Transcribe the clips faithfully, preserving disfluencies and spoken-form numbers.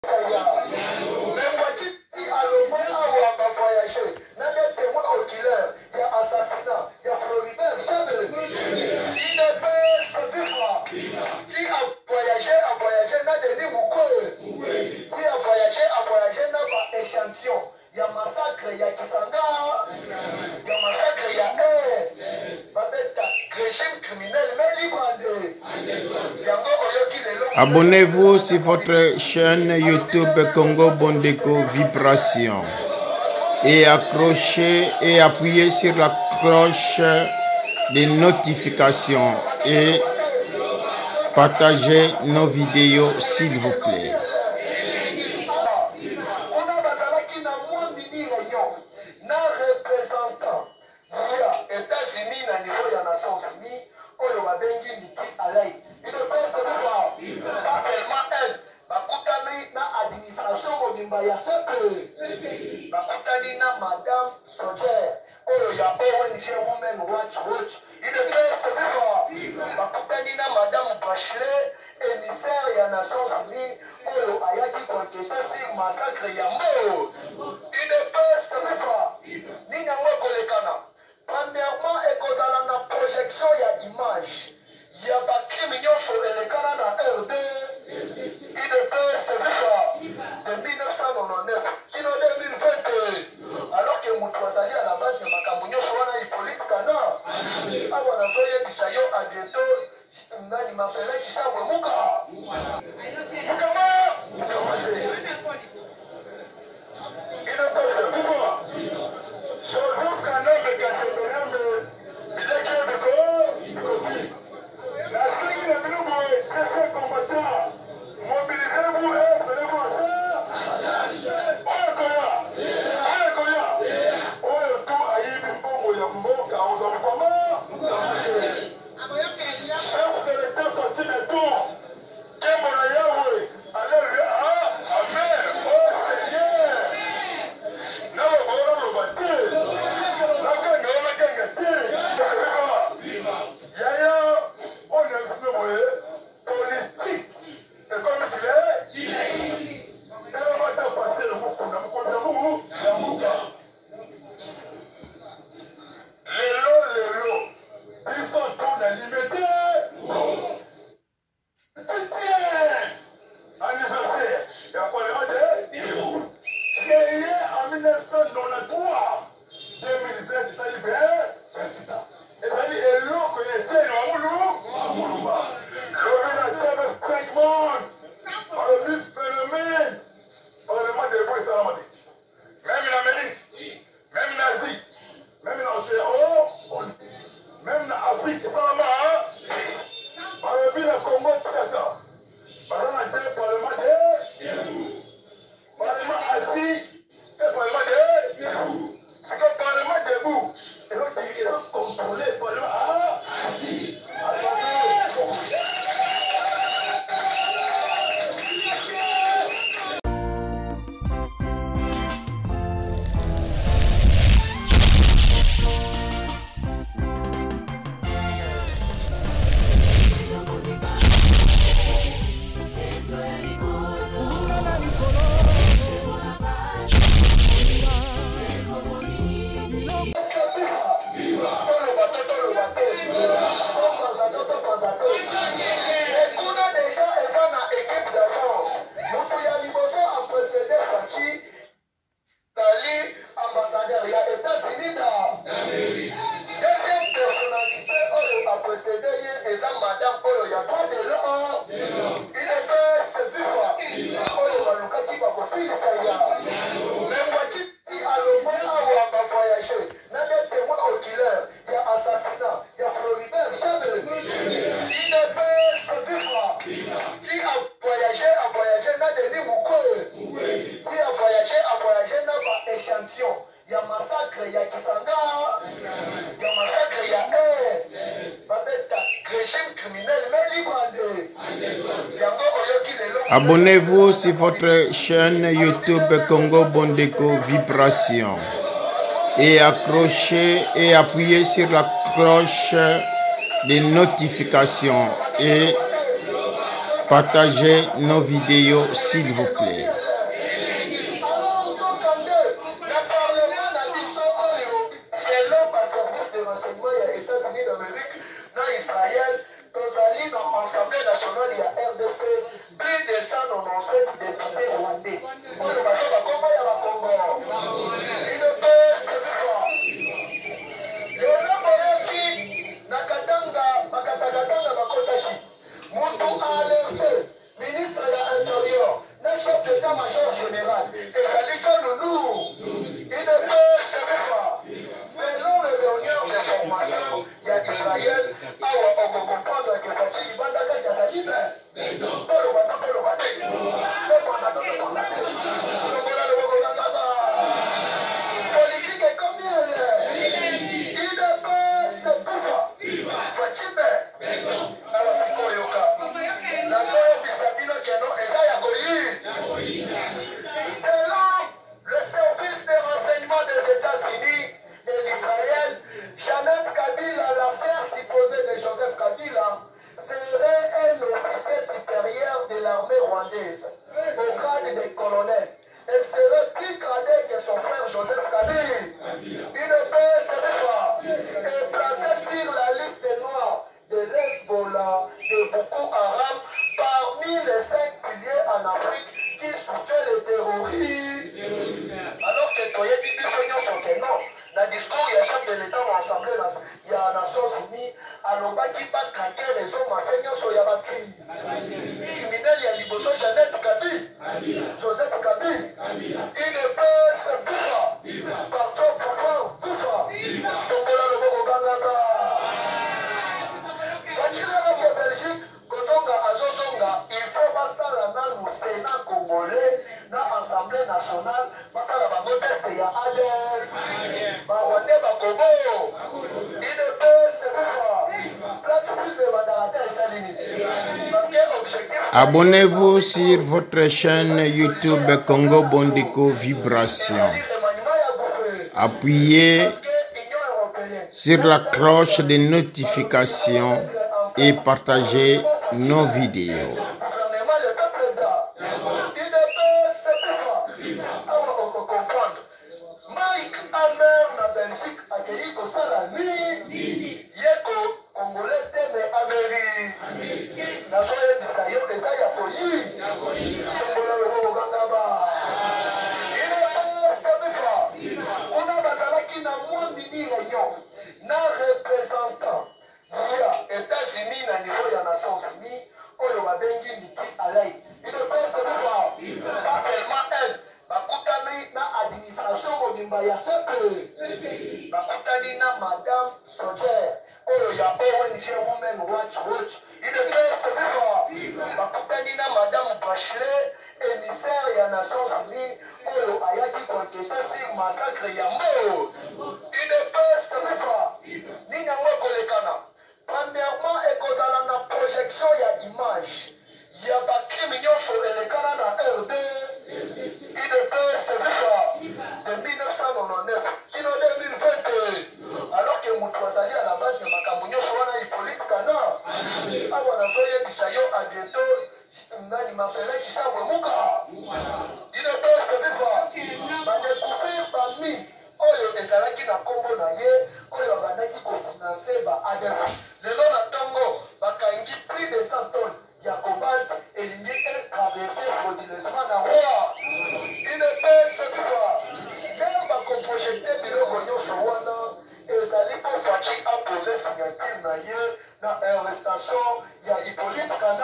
Abonnez-vous sur votre chaîne YouTube Congo Bondeko Vibration et accrochez et appuyez sur la cloche de notification et partagez nos vidéos s'il vous plaît. Madame Sojer, oh ya O N G Women Watch Watch, il est fait ce soir. Bakutanina Madame Bachelet, émissaire ya Nations Unies, oh ayaki conquête sur massacre ya Mbo. Il est fait ce soir. Nina wako lekana. Premièrement, ekozala na projection ya image. Ya ba criminels sur elekana na R D. Il est fait ce soir. De mille neuf cent quatre-vingt-dix-neuf, kino deux mille vingt. Alors que Moutouazali à la base de Makamunyo Soana Hippolyte Kana, avant la soirée du Sayo à bientôt, Nani Marcelin Chichawa Mouka. Joseph Kanon de Kasseberam, Bilaké de Ko, la Série de Bilou, très chers combattants, mobilisez-vous et venez-vous ça. Abonnez-vous sur votre chaîne YouTube Congo Bondeko Vibration et accrochez et appuyez sur la cloche de notification et Partagez nos vidéos s'il vous plaît. Assemblée nationale, il y a R D C, plus de cent quatre-vingt-dix-sept députés rwandais. On ne va pas comment il y a la Congo. Il ne peut se faire. Et on a parlé qui, Nakatanga, Makatakatanga, Makotaki. Moutou a alerté, ministre de l'Intérieur, le chef d'état-major général, et Khalika Loulou. Il ne peut se faire. Selon les dernières informations, il y a Israël, on peut comprendre que Fatih Ibanda Kasta Salime, Polo Bata, Polo Bata, politique est combien? Il ne peut se faire. Fatih, alors c'est quoi Yoka? La guerre Bissabino Keno, et ça y a Goyi. Selon le service de renseignement des États-Unis et d'Israël, Janet Kabila, la sœur supposée de Joseph Kabila, serait un officier supérieur de l'armée rwandaise, au grade de colonel. Elle serait plus gradée que son frère Joseph Kabila. Il ne peut se faire et placé sur la liste noire de l'Hezbollah, de Boko Haram, parmi les cinq piliers en Afrique qui soutiennent les terroristes. Alors que Toye Bibi Sognon sont que non. Dans le discours, il y a chef de l'État dans l'Assemblée, il y a Nations Unies, alors qui va craquer les hommes à faire sur Yabakri. Criminel, il y a Liboso, Jeannette Kabi, Joseph Kabi. Il ne peut se bouffer. Par son pouvoir, bouffer. Tombola le Bogo Gangaga. Fatila la Belgique, Kozonga, Azozonga, il faut passer dans le Sénat congolais, dans l'Assemblée nationale, passer la modeste, il y a Adès. Abonnez-vous sur votre chaîne YouTube Congo Bondeko Vibration. Appuyez sur la cloche de notification et partagez nos vidéos. États-Unis na niveau ya Nations Unies, oyo babengi Nikki Haley. Il ne peut se voir, pas seulement elle, bakutani na administration mobimba ya C P E, bakutani na Madame Sojer, oyo ya O N G Women Watch Watch. Il ne peut se voir, bakutani na Madame Bachelet, émissaire ya Nations Unies, oyo ayaki enquêter sur massacre ya Mbo. Il ne peut se voir, ni nango kolekana. Premièrement, et cause à la projection, il y a image. Il y a pas de criminels sur les canaux dans R D. Il ne peut se voir de mille neuf cent quatre-vingt-dix-neuf qui en deux mille vingt. Alors que Moutouazali à la base, c'est Makamounio sur la Hippolyte Kana. Ah, on a fait Bisayo à bientôt. Nani Marcelin Chichabre Mouka. Il ne peut se voir. Va découvrir parmi. Oyo ezalaki na kombo na ye oyo abandaki kofinanse ba A D F. Lelo na ntongo bakangi plus de cent tonnes ya cobalt elingi etraverse frauduleusement na roi. Il ne peut se voir. Ndenge bakoprojete biloko nyonso wana ezali mpo Faci apose signature na ye na arrestation ya Hippolyte Kana.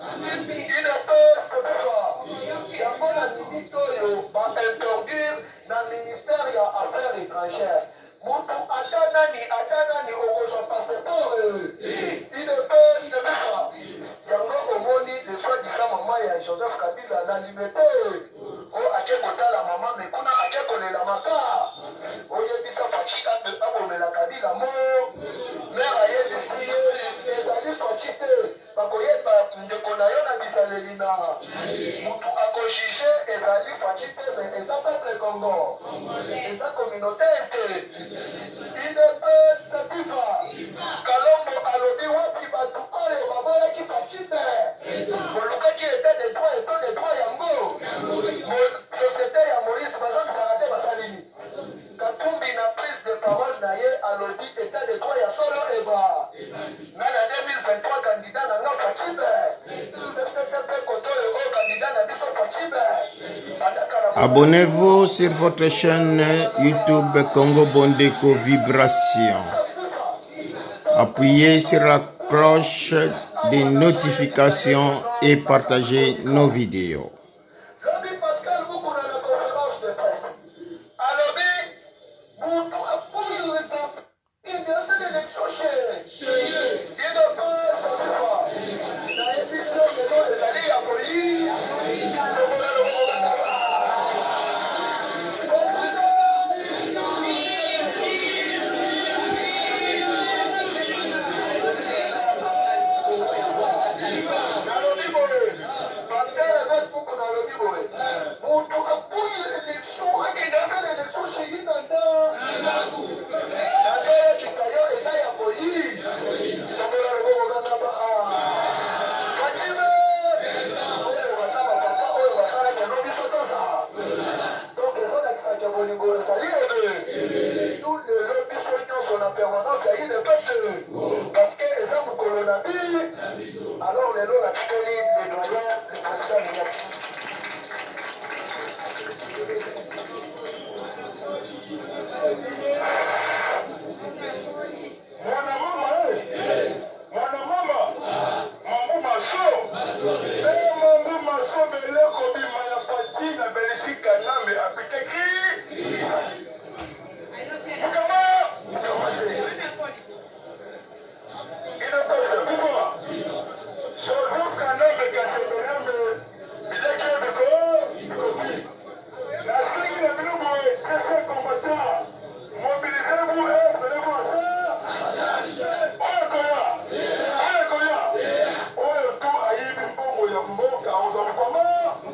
Il ne peut se voir. Yango na minute oyo bainterdire na ministère ya affaires étrangères. Moutou atanani atanani okozwa passeport. Il ne peut se voir. Yango omoni de soi-disant maman ya Joseph Kabila na liberté. O ake kotala mama mekuna ake kolela maka. Oyebisa Faci abomela Kabila mo. Mère ayebisi ye ezali Faci te. Bakoyeba ndeko na yo na bisaleli na. Moutou akojuge ezali Faci te mais eza peuple Congo. Eza communauté te. Il ne peut se vivre. Kalombo alobi wapi batu oyo baboyaki Faci te. Abonnez-vous sur votre chaîne YouTube Congo Bondeko Vibration. Appuyez sur la cloche des notifications et partagez nos vidéos. Alors les lots la télé, les doyens, les présidents, mwana mama eh mwana mama mambu maso eh mambu maso beleko bima ya pati na Belgique nambe apiteki kama kama ina pesa biko Joseph Kanombe Kasemberambe bileki biko kopi la siki na bilubu kese combattant mobilisez-vous et prenez-vous en charge. Oye koya, oye koya, oye tu ayibi mbongo ya mboka ozalukoma.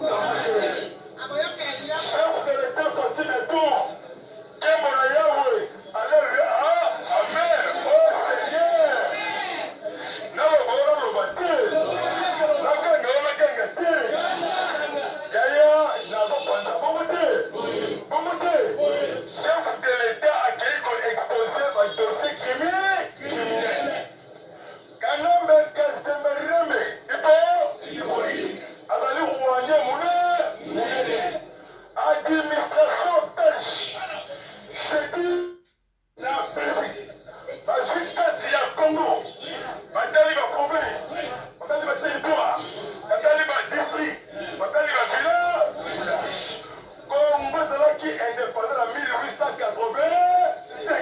Chef de l'État continue tout. Kembo na Yahweh, alléluia, amen, oh Seigneur. Nawe bora lobate, nakanga nakanga te. Yaya nazo panza bongo te, bongo te. Chef de l'État a qui exposé un dossier criminel. Kanombe Kasemberambe, Ipo, Azali Rwanda Moune, administration belge, c'est dit la Belgique, la justice ya Congo, Batali la province, Batali la territoire, Batali la district, Batali la village, Congo c'est qui est indépendant en mille huit cent quatre-vingt-cinq.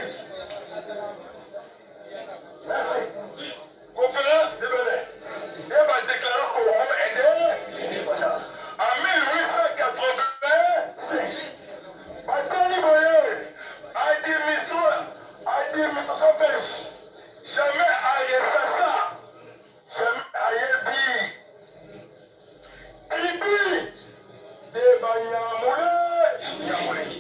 Merci. Conférence de Belém. Elle va déclarer Congo indépendant. En mille huit cent quatre-vingt-cinq, Batali Boye, administration, administration belge, jamais arrêté jamais arrêté. Tribu de Banyamoule, Yamoule.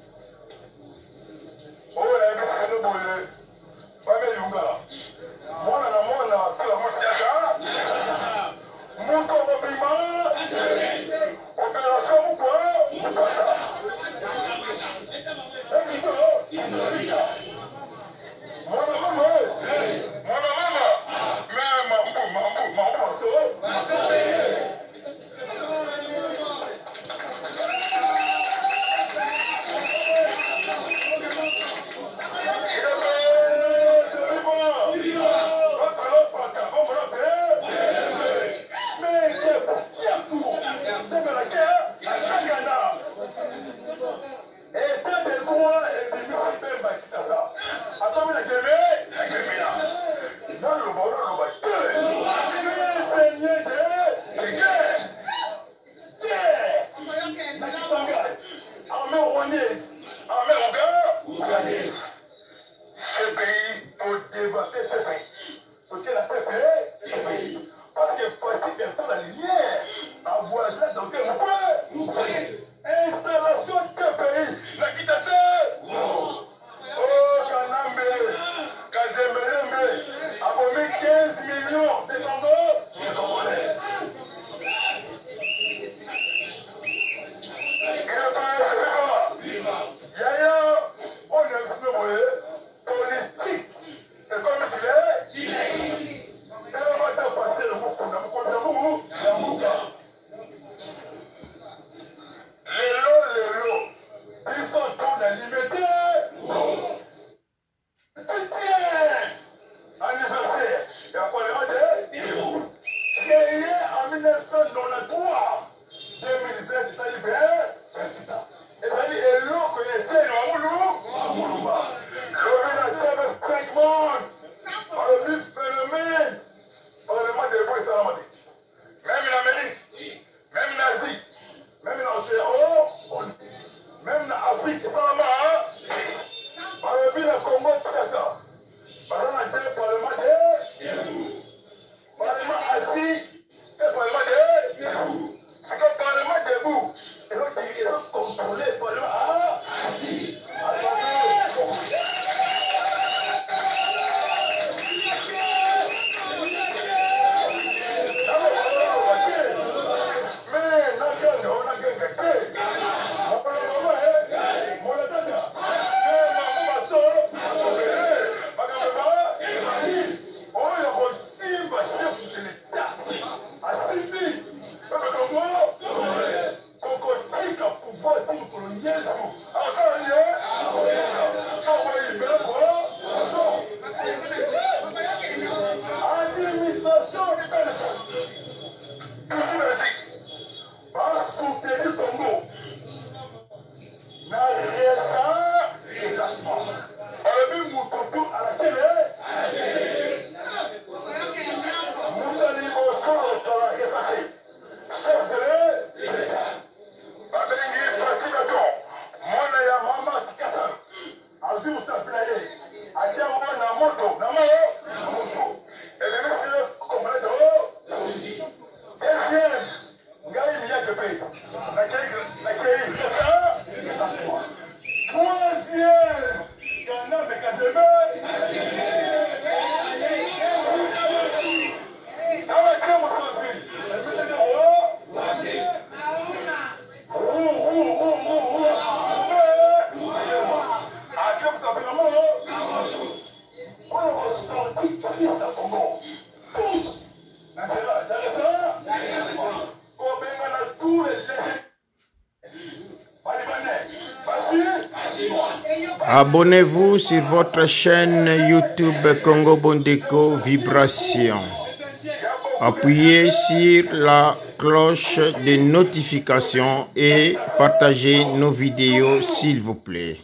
Oh, la vie c'est le boule. Pas mes lunga. Moi, la mona, tout la mosiaga. Mon corps bima. Opération ou quoi? Mon maman, mon maman, mais mambo, mambo, mambo, so. Ce pays pour dévaster ce pays. Pour que la paix ce pays. Parce que fatigue est pour la lumière. À voyager là dans quel mouvement? Installation de ce pays. La quittance. Oh, Kanambe, Kasemberambe, a promis quinze millions de Congo, de Congolais. Et le pays, c'est quoi? Yaya, on aime ce Abonnez-vous sur votre chaîne YouTube Congo Bondeko Vibration. Appuyez sur la cloche de notification et partagez nos vidéos s'il vous plaît.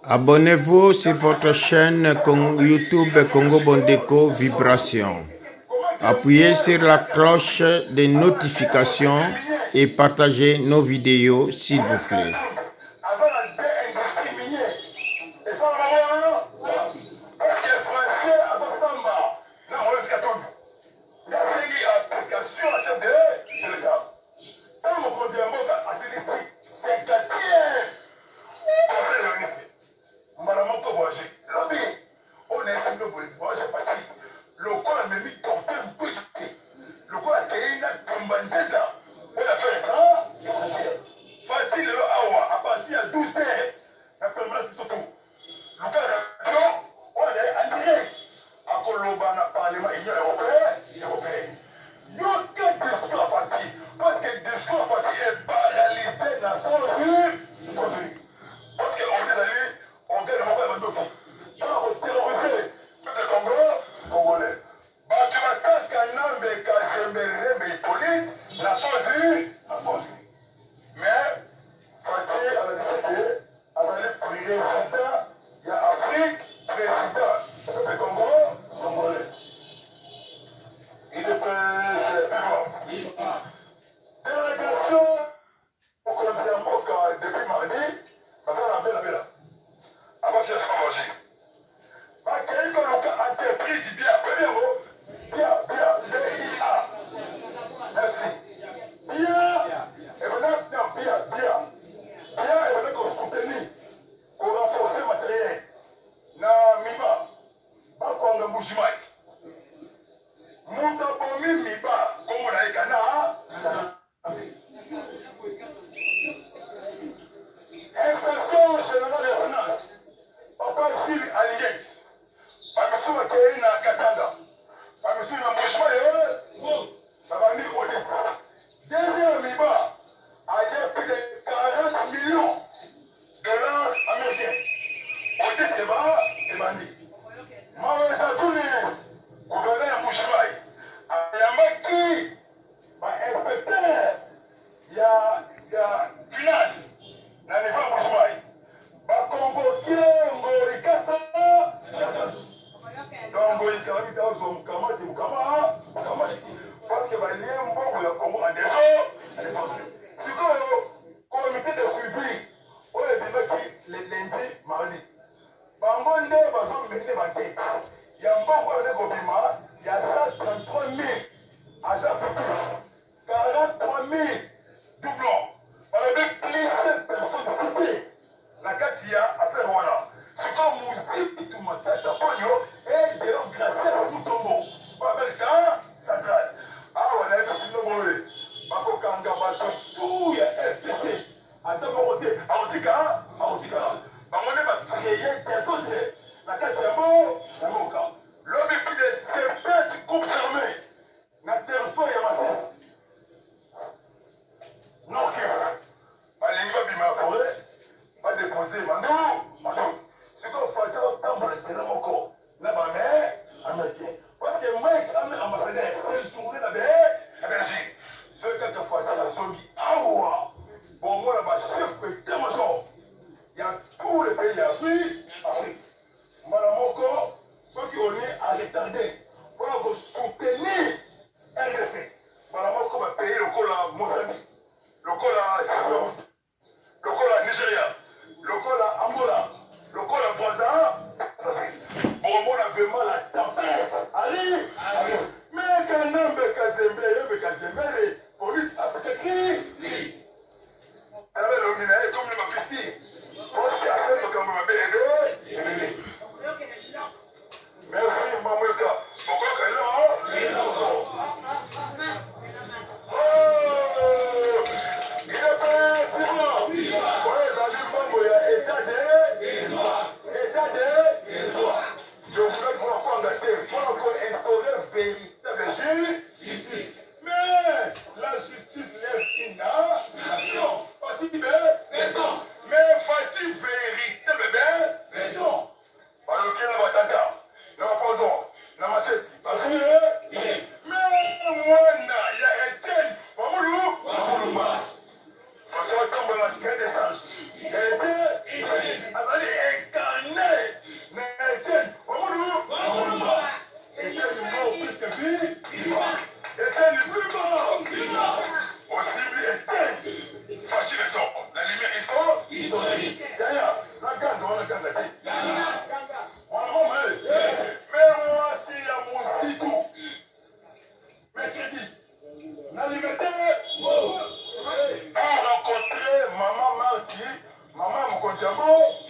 Abonnez-vous sur votre chaîne YouTube Congo Bondeko Vibration. Appuyez sur la cloche de notification et partagez nos vidéos s'il vous plaît. Azali Yaya, na ganga wana ganga te. Wana mama eh. Mais moi si ya musiku. Mercredi. Na liberté. Pour rencontrer maman Marty, maman Mkonsiamo.